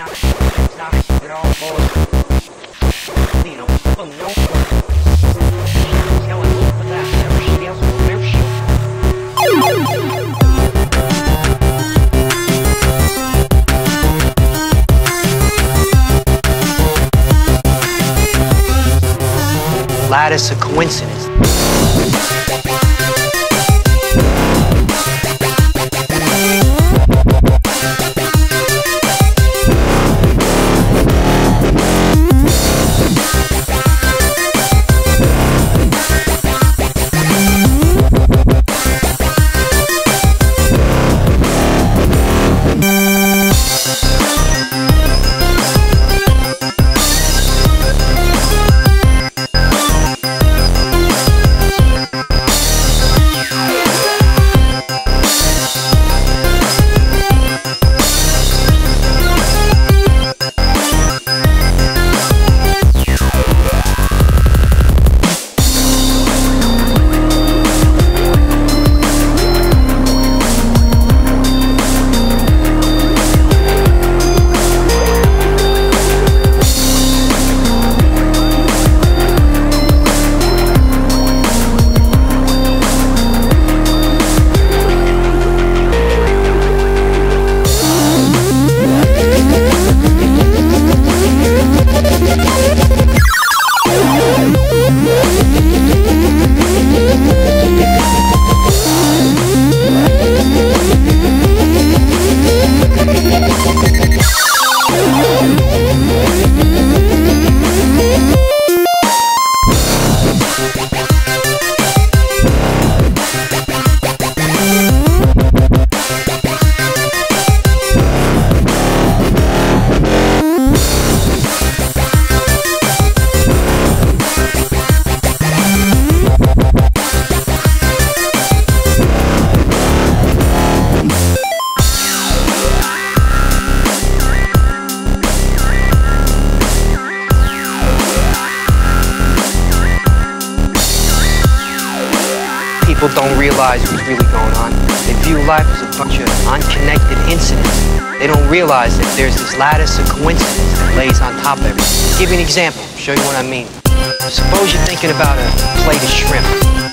Lattice of coincidence. People don't realize what's really going on. They view life as a bunch of unconnected incidents. They don't realize that there's this lattice of coincidence that lays on top of everything. I'll give you an example, show you what I mean. Suppose you're thinking about a plate of shrimp.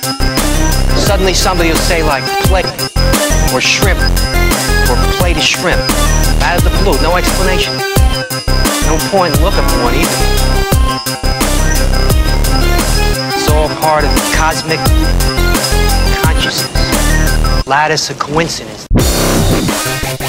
Suddenly somebody will say like plate or shrimp or plate of shrimp. Out of the blue, no explanation. No point in looking for one either. It's all part of the cosmic consciousness. Lattice of coincidence.